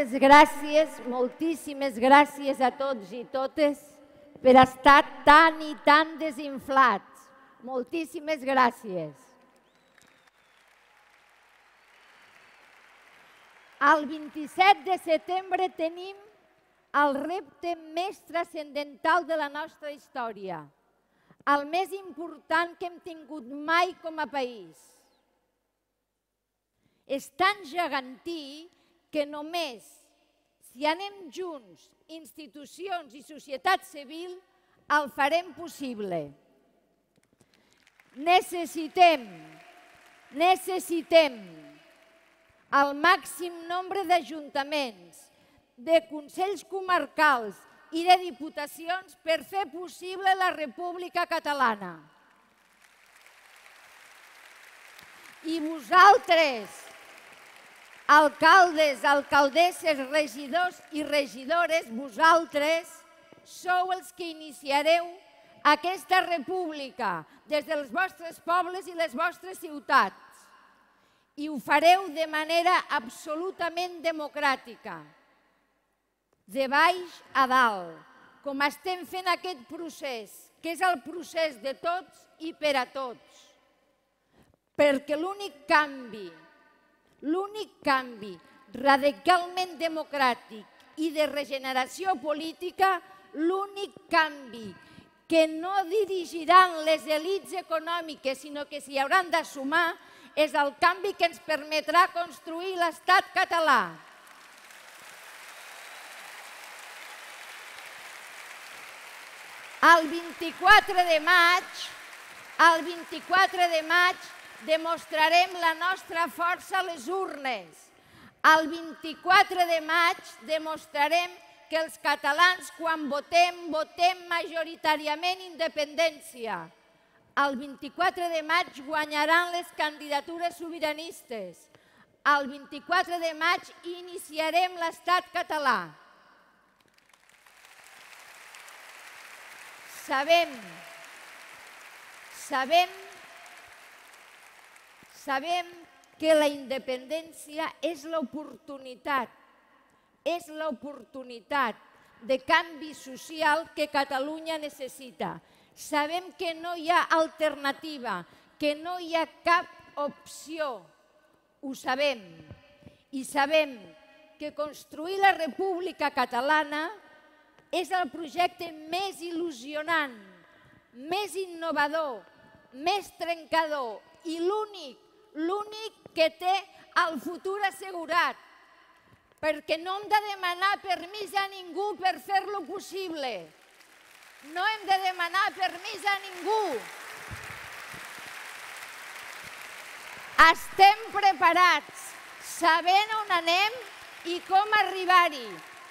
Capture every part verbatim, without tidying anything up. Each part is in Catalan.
moltíssimes gràcies, moltíssimes gràcies a tots i totes per estar tan i tan desinflats. Moltíssimes gràcies. El vint-i-set de setembre tenim el repte més transcendental de la nostra història, el més important que hem tingut mai com a país. És tan gegantí que només si anem junts, institucions i societat civil, el farem possible. Necessitem, necessitem el màxim nombre d'ajuntaments, de consells comarcals i de diputacions per fer possible la República Catalana. I vosaltres, alcaldes, alcaldesses, regidors i regidores, vosaltres sou els que iniciareu aquesta república des dels vostres pobles i les vostres ciutats. I ho fareu de manera absolutament democràtica, de baix a dalt, com estem fent aquest procés, que és el procés de tots i per a tots. Perquè l'únic canvi L'únic canvi radicalment democràtic i de regeneració política, l'únic canvi que no dirigiran les elits econòmiques, sinó que s'hi hauran de sumar, és el canvi que ens permetrà construir l'estat català. El vint-i-quatre de maig, el vint-i-quatre de maig, demostrarem la nostra força a les urnes. El vint-i-quatre de maig demostrarem que els catalans, quan votem, votem majoritàriament independència. El vint-i-quatre de maig guanyaran les candidatures sobiranistes. El vint-i-quatre de maig iniciarem l'estat català. Sabem, sabem Sabem que la independència és l'oportunitat, és l'oportunitat de canvi social que Catalunya necessita. Sabem que no hi ha alternativa, que no hi ha cap opció. Ho sabem. I sabem que construir la República Catalana és el projecte més il·lusionant, més innovador, més trencador i l'únic l'únic que té el futur assegurat, perquè no hem de demanar permís a ningú per fer-lo possible. No hem de demanar permís a ningú. Estem preparats, sabent on anem i com arribar-hi.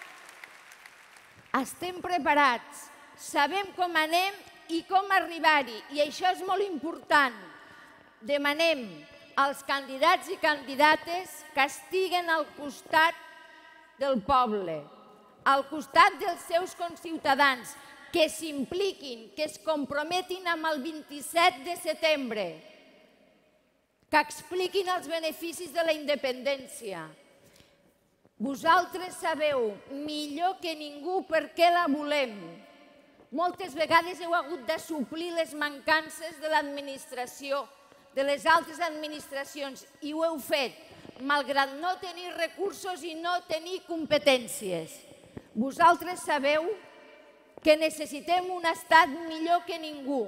Estem preparats, sabem com anem i com arribar-hi, i això és molt important. Demanem als candidats i candidates que estiguen al costat del poble, al costat dels seus conciutadans, que s'impliquin, que es comprometin amb el vint-i-set de setembre, que expliquin els beneficis de la independència. Vosaltres sabeu millor que ningú per què la volem. Moltes vegades heu hagut de suplir les mancances de l'administració, de les altres administracions, i ho heu fet, malgrat no tenir recursos i no tenir competències. Vosaltres sabeu que necessitem un estat millor que ningú.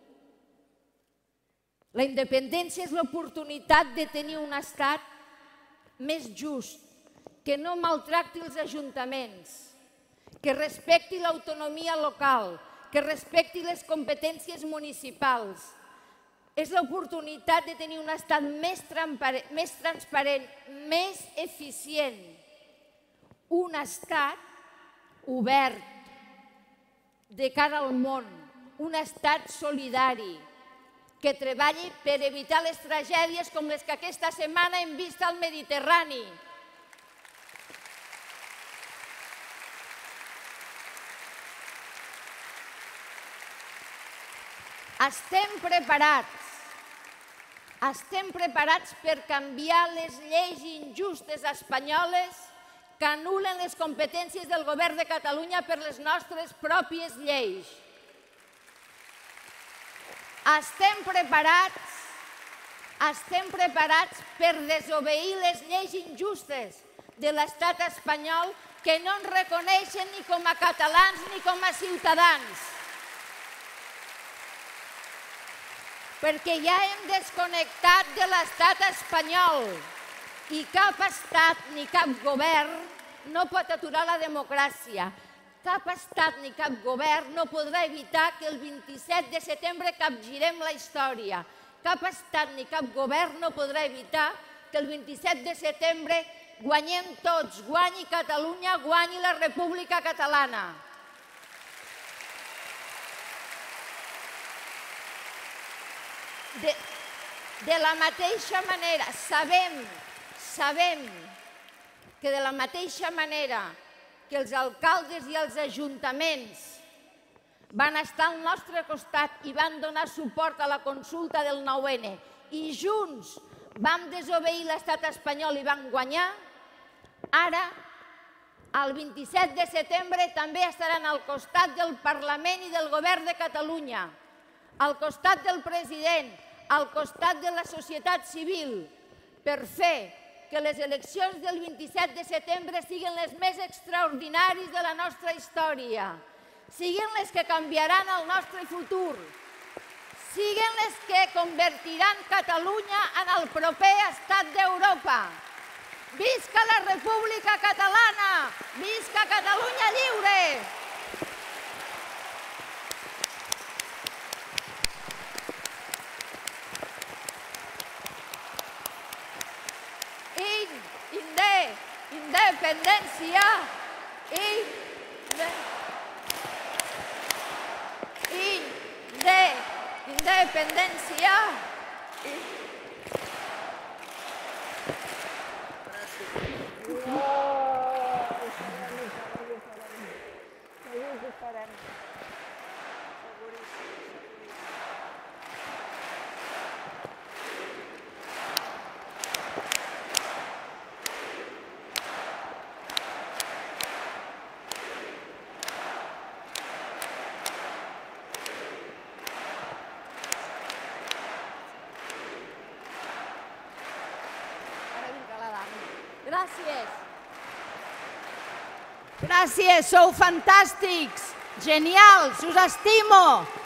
La independència és l'oportunitat de tenir un estat més just, que no maltracti els ajuntaments, que respecti l'autonomia local, que respecti les competències municipals. És l'oportunitat de tenir un estat més transparent, més eficient. Un estat obert de cara al món, un estat solidari, que treballi per evitar les tragèdies com les que aquesta setmana hem vist al Mediterrani. Estem preparats. Estem preparats per canviar les lleis injustes espanyoles que anul·len les competències del govern de Catalunya per les nostres pròpies lleis. Estem preparats, estem preparats per desobeir les lleis injustes de l'estat espanyol que no ens reconeixen ni com a catalans ni com a ciutadans. Perquè ja hem desconnectat de l'estat espanyol i cap estat ni cap govern no pot aturar la democràcia. Cap estat ni cap govern no podrà evitar que el vint-i-set de setembre capgirem la història. Cap estat ni cap govern no podrà evitar que el vint-i-set de setembre guanyem tots, guanyi Catalunya, guanyi la República Catalana. De, de la mateixa manera, sabem, sabem que de la mateixa manera que els alcaldes i els ajuntaments van estar al nostre costat i van donar suport a la consulta del nou ene i junts vam desobeir l'estat espanyol i vam guanyar, ara, el vint-i-set de setembre, també estaran al costat del Parlament i del Govern de Catalunya, al costat del president, al costat de la societat civil, per fer que les eleccions del vint-i-set de setembre siguin les més extraordinàries de la nostra història, siguin les que canviaran el nostre futur, siguin les que convertiran Catalunya en el proper estat d'Europa. Visca la República Catalana! Visca Catalunya lliure! Independència! Independència! Gràcies. Gràcies, sou fantàstics, genials, us estimo.